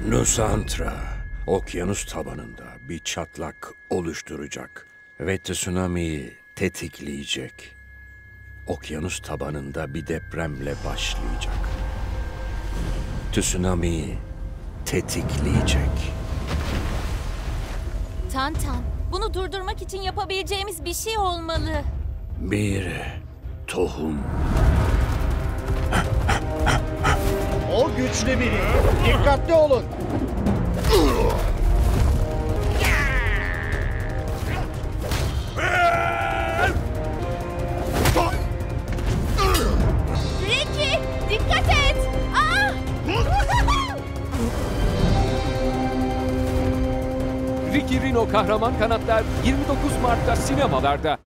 Nusantra, okyanus tabanında bir çatlak oluşturacak ve tsunami'yi tetikleyecek. Okyanus tabanında bir depremle başlayacak. Tsunami'yi tetikleyecek. Tantan, bunu durdurmak için yapabileceğimiz bir şey olmalı. Bir tohum. O güçlü biri. Dikkatli olun. Ricky, dikkat et! Aa! Ricky Rino Kahraman Kanatlar 29 Mart'ta sinemalarda.